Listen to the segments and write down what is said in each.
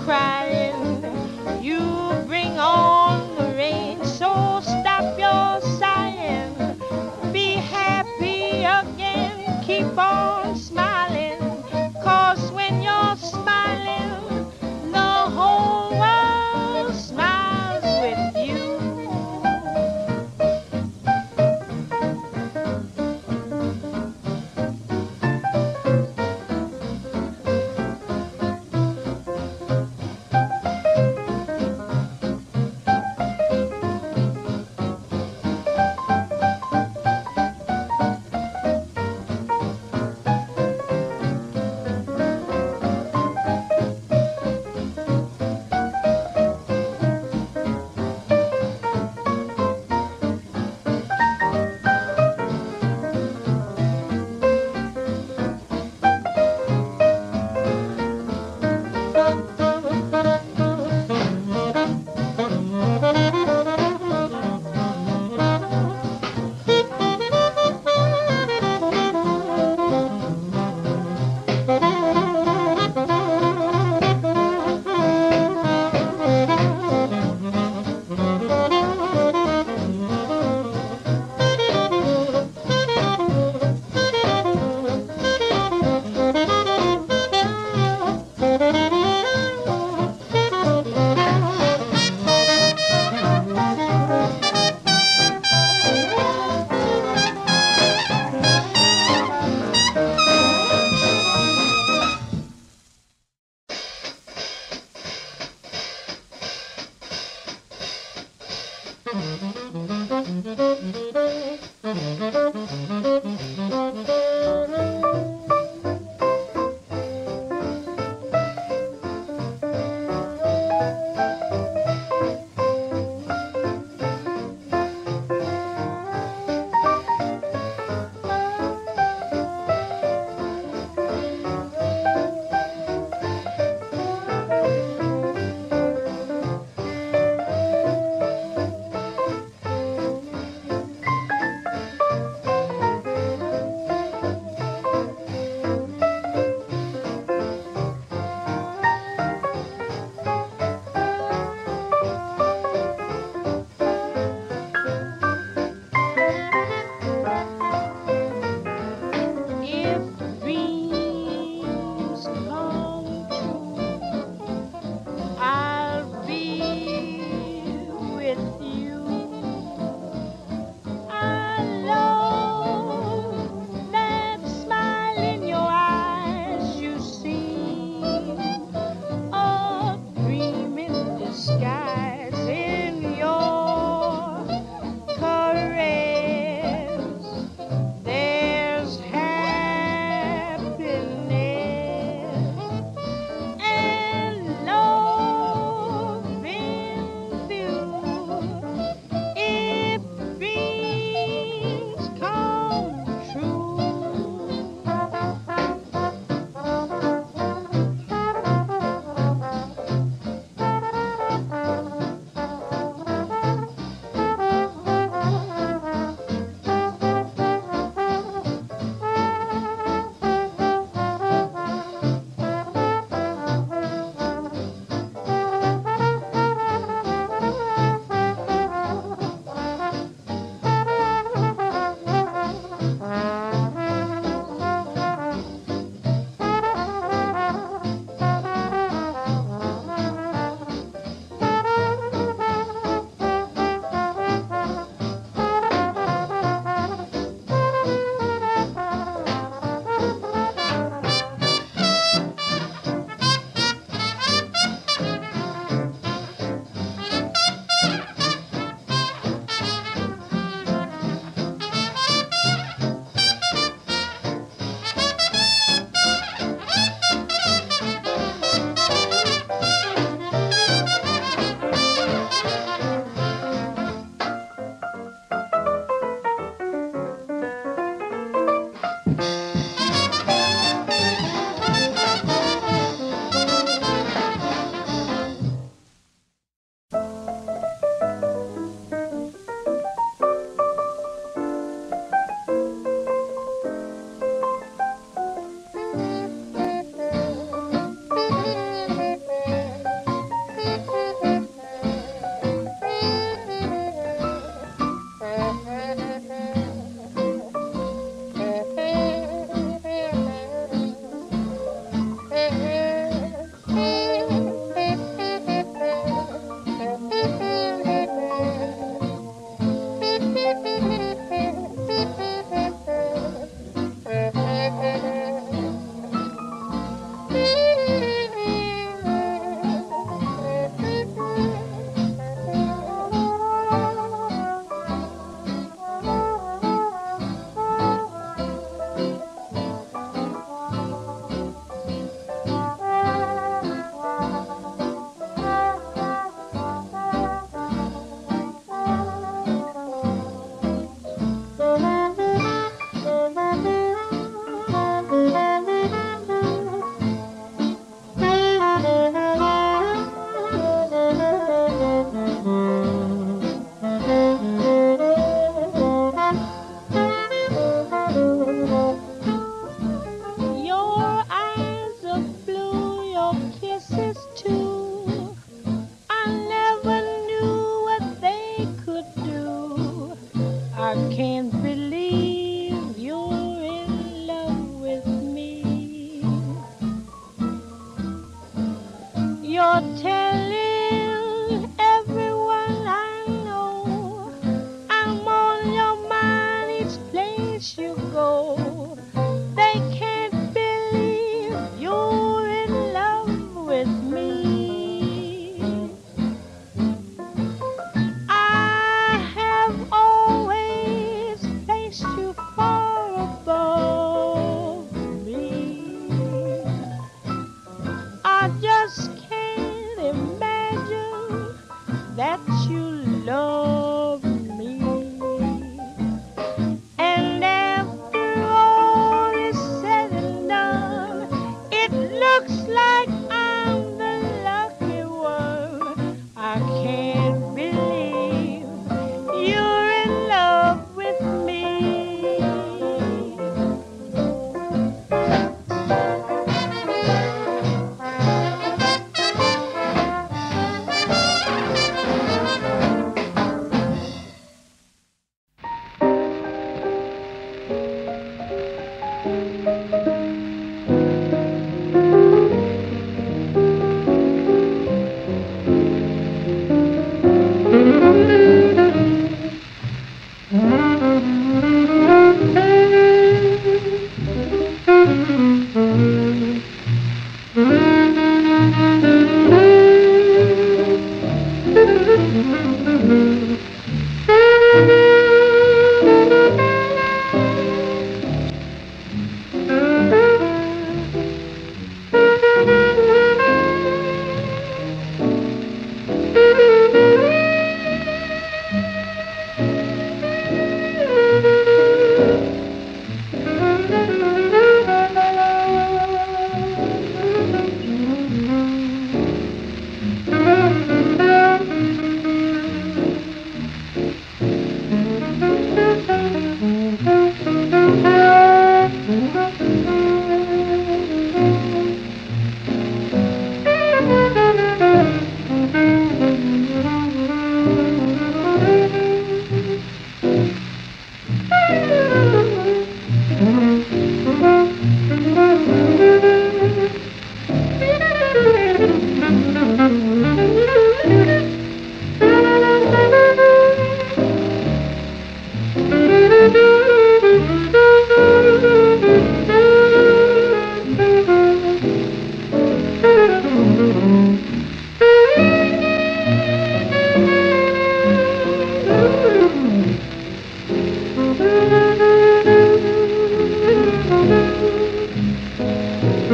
crying. You bring on the rain, so stop your sighing. Be happy again, keep on smiling, 'cause when you're smiling, the whole world smiles with you.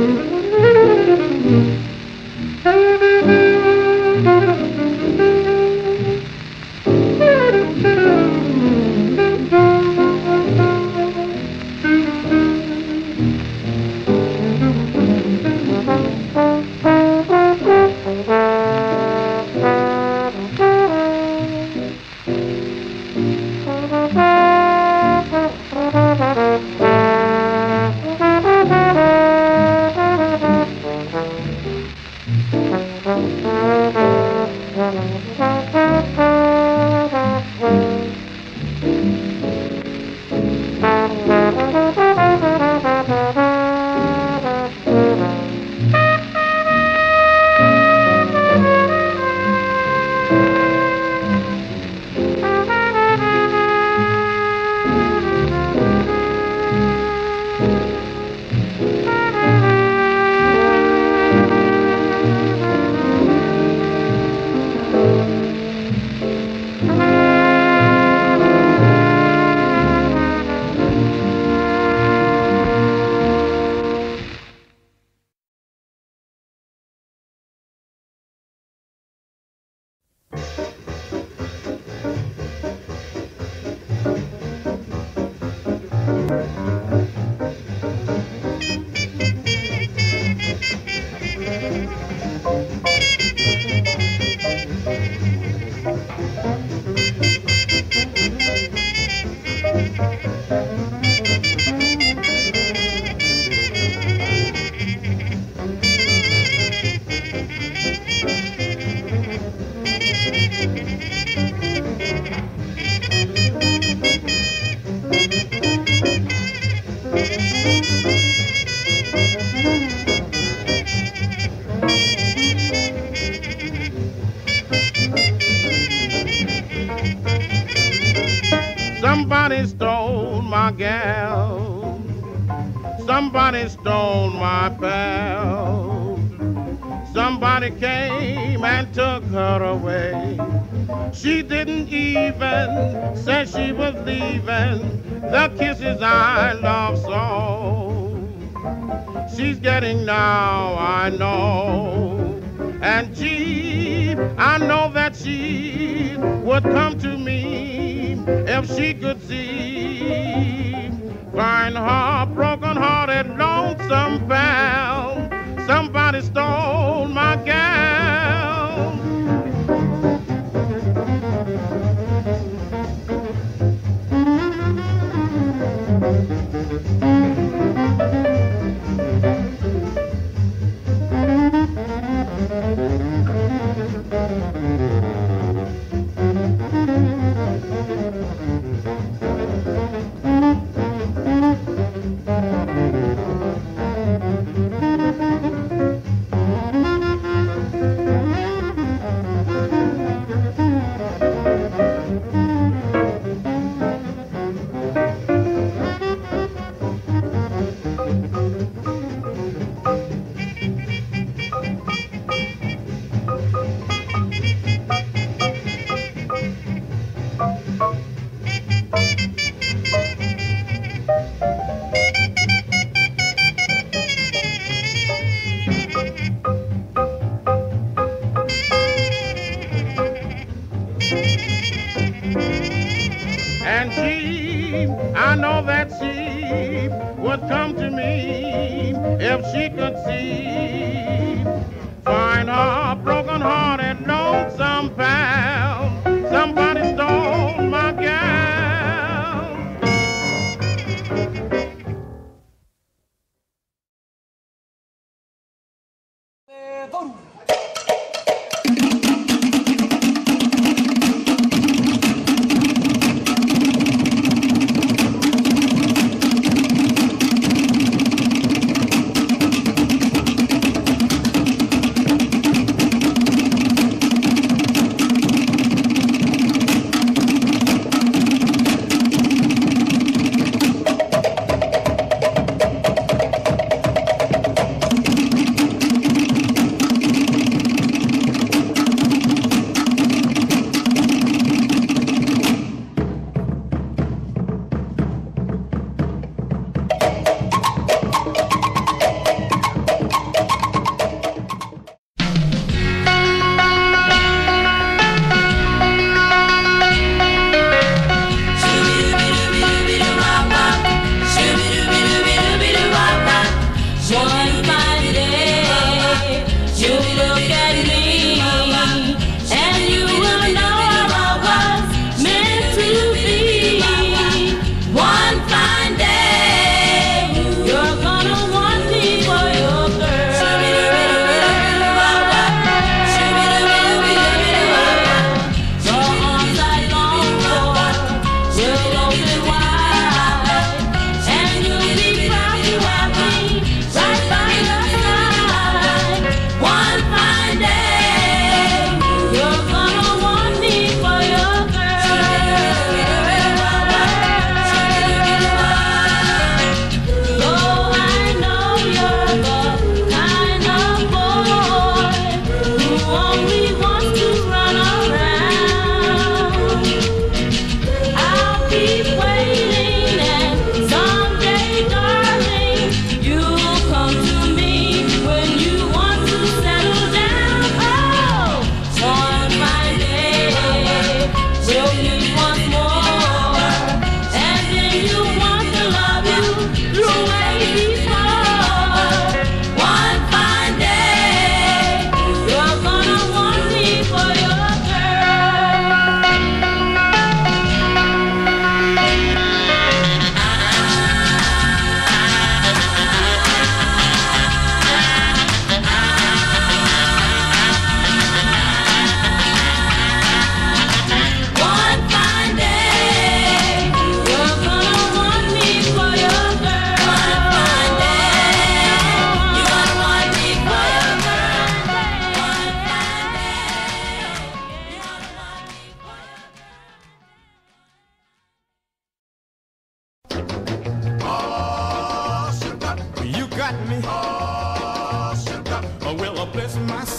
Somebody stole my gal. Somebody stole my pal. Somebody came and took her away. She didn't even say she was leaving the kisses I love so. She's getting now, I know. And gee, I know that she would come to me if she could see. Find her broken-hearted, lonesome pal. Somebody stole my gal. And she, I know that she would come to me if she could see. Find her broken-hearted, lonesome pal. Somebody stole my gal.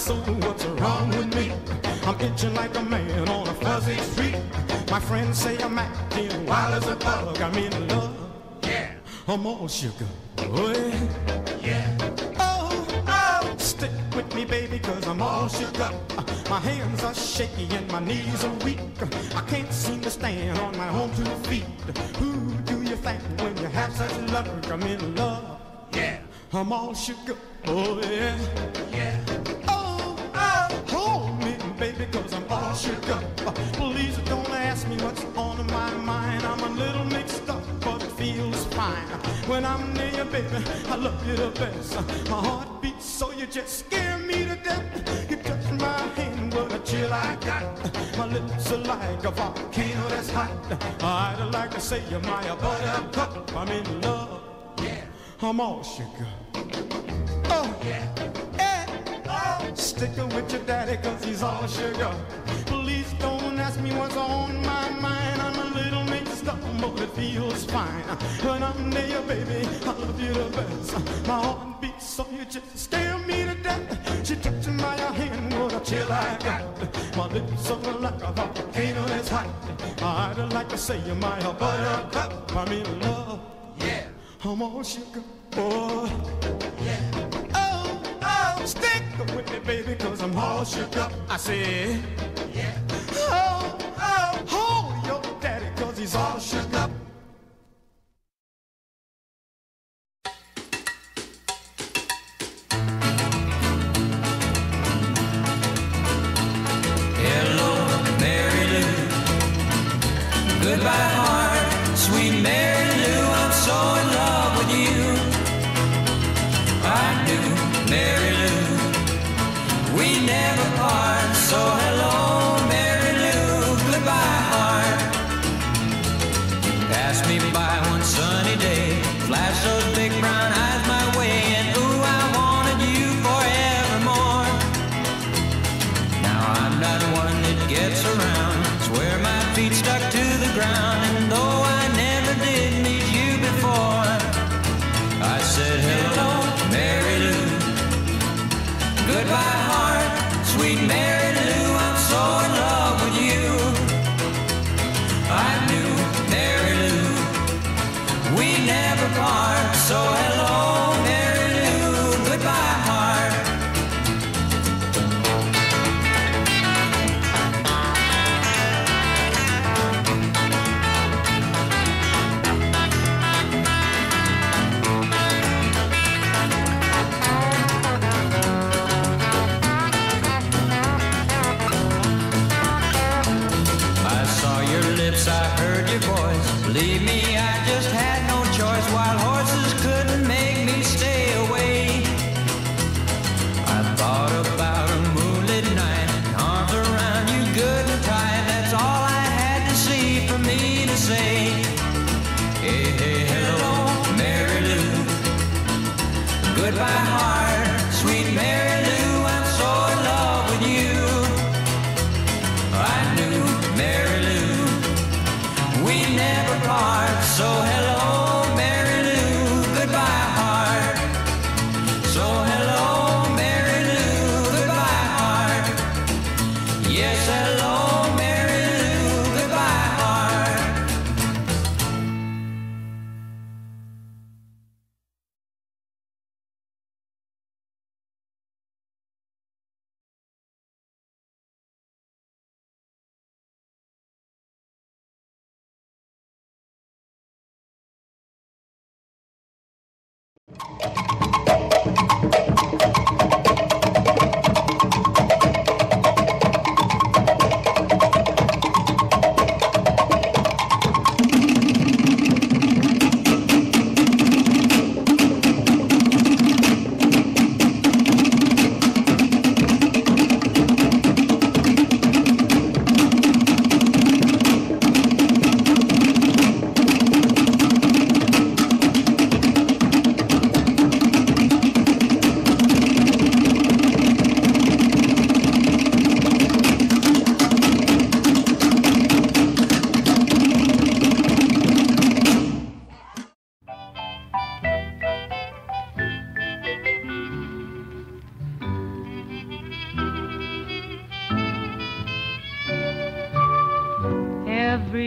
soul, what's wrong with me? I'm itching like a man on a fuzzy street. My friends say I'm acting wild as a bug. I'm in love. Yeah. I'm all sugar. Oh, yeah. Yeah. Oh, oh. Stick with me, baby, cause I'm all shook up. My hands are shaky and my knees are weak. I can't seem to stand on my own 2 feet. Who do you thank when you have such luck? I'm in love. Yeah. I'm all shook up. Oh, yeah. Yeah. Oh, oh. Hold me, baby, cause I'm all shook up. Please don't ask me what's on my mind. I'm a little mixed up, but it feels fine. When I'm near you, baby, I love you the best. My heart beats so you just scare me to death. You touch my hand with a chill I got. My lips are like a volcano that's hot. I'd like to say you're my buttercup. I'm in love. Yeah. I'm all sugar. Oh, yeah. Sticking with your daddy cause he's all sugar. Please don't ask me what's on my mind. I'm a little mixed up, but it feels fine. When I'm near you, baby, I love you the best. My heart beats so you just scare me to death. She touching my hand with a chill I got. My lips are like a volcano that's hot. I'd like to say you're my buttercup. I'm in love. Yeah. I'm all sugar. Oh, yeah. Oh, oh, stick with me, baby, cause I'm all shook up. I say, yeah. Oh, oh, hold your daddy, cause he's all shook up. Hello, Mary Lou. Goodbye, heart, sweet Mary Lou. I'm so in love with you. I do, Mary Lou. We never part, so hello, Mary Lou. Goodbye, heart. Pass me by one sunny day, flash those big brown eyes my way, and ooh, I wanted you forevermore. Now I'm not one that gets around, swear my feet stuck to the ground, and though I never did meet you before, I said hello, Mary Lou. Goodbye, heart, sweet Mary Lou. I'm so in love with you. I knew, Mary Lou, we never part. So hello, Mary Lou. Goodbye, heart.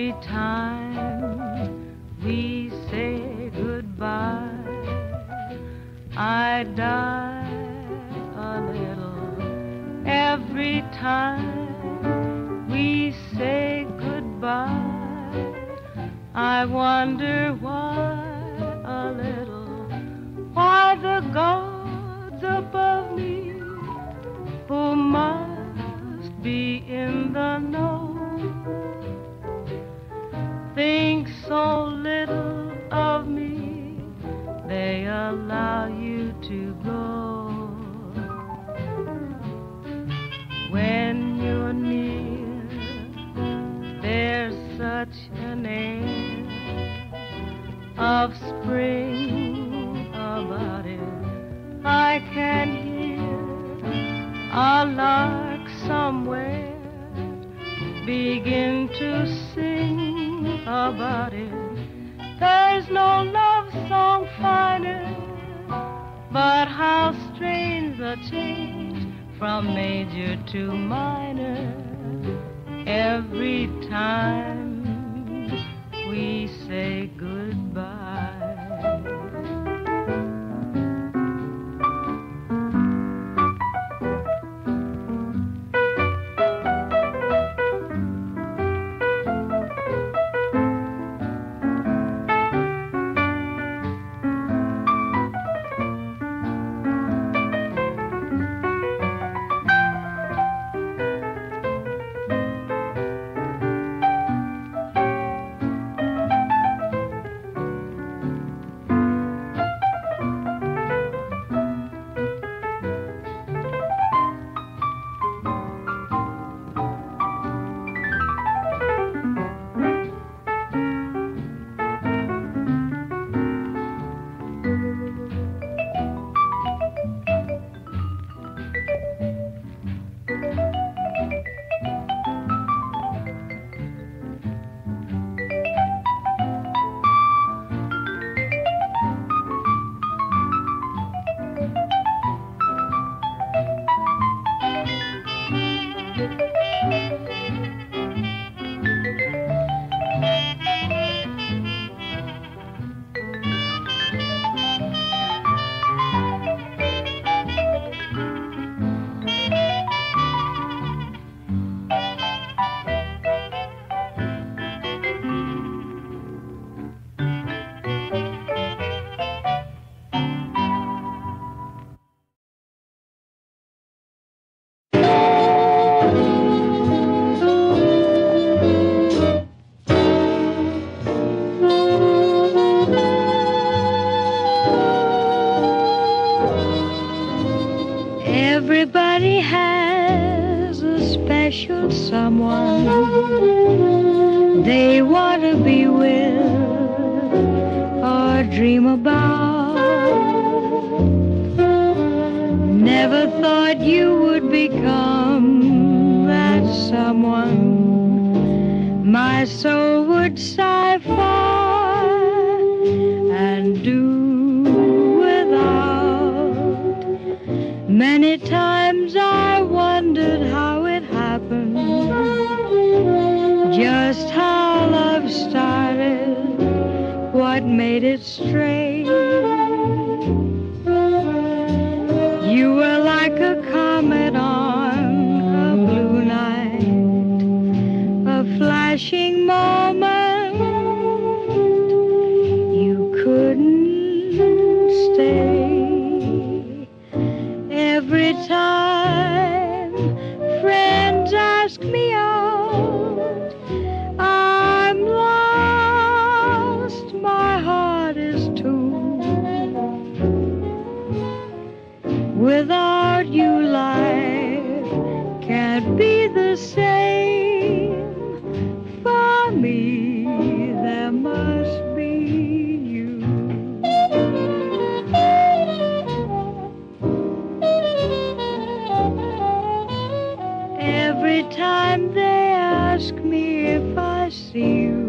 Every time we say goodbye, I die a little. Every time we say goodbye, I wonder why a little, why the gods above me, who must be in the know, think so little of me, they allow you to go. When you're near, there's such an air of spring about it. I can hear a lark somewhere begin to sing about it. There's no love song finer, but how strange the change from major to minor. Every time we say goodbye. Everybody has a special someone they want to be with or dream about. Never thought you would become that someone my soul would sigh for and do without. Many times I wondered how it happened, just how love started, what made it strange. You were like a comet on a blue night, a flashing moment. You couldn't stay. Every time friends ask me out, I'm lost, my heart is too. Without you, life can't be the same. For me, there must be you. Every time they ask me if I see you,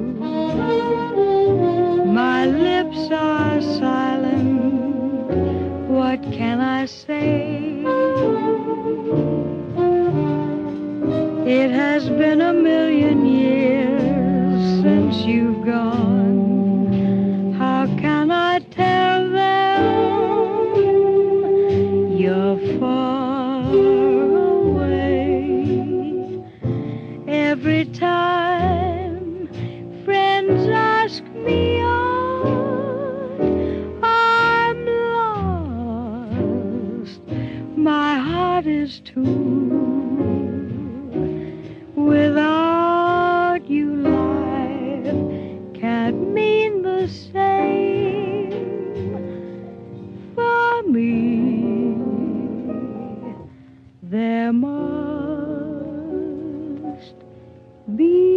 my lips are silent. What can I say? It has been a million years since since you've gone, how can I tell them you're far away? Every time friends ask me out, I'm lost. My heart is too. Without you, life can't mean the same for me. There must be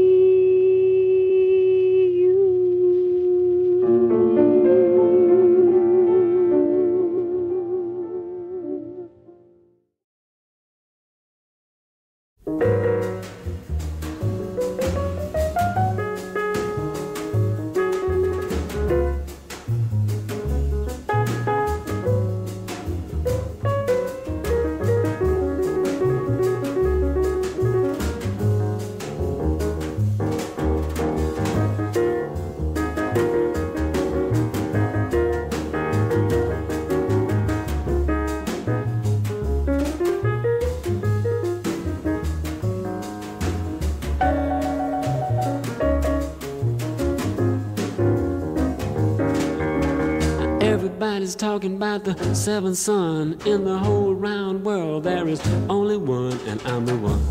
Everybody's talking about the seventh son. In the whole round world there is only one, and I'm the one.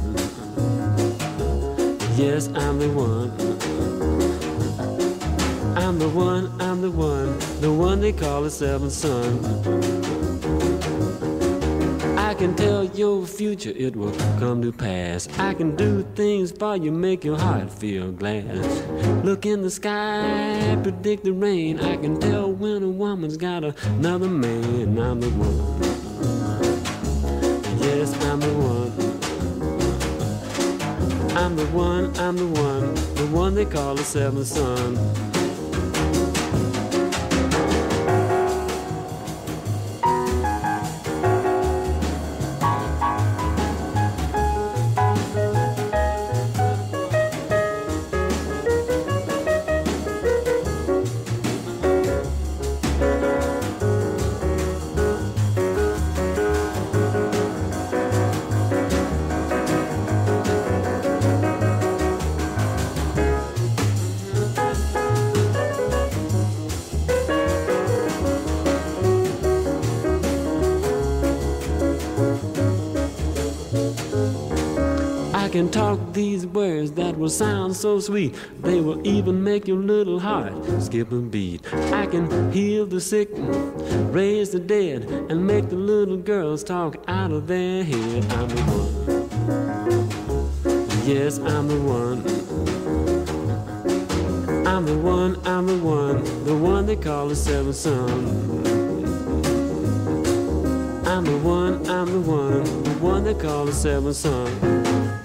Yes, I'm the one. I'm the one, I'm the one they call the seventh son. I can tell your future, it will come to pass. I can do things for you, make your heart feel glad. Look in the sky, predict the rain. I can tell when a woman's got another man. I'm the one. Yes, I'm the one. I'm the one, I'm the one they call the seventh son. I can talk these words that will sound so sweet. They will even make your little heart skip a beat. I can heal the sick, raise the dead, and make the little girls talk out of their head. I'm the one. Yes, I'm the one. I'm the one, I'm the one they call the seventh son. I'm the one they call the seventh son.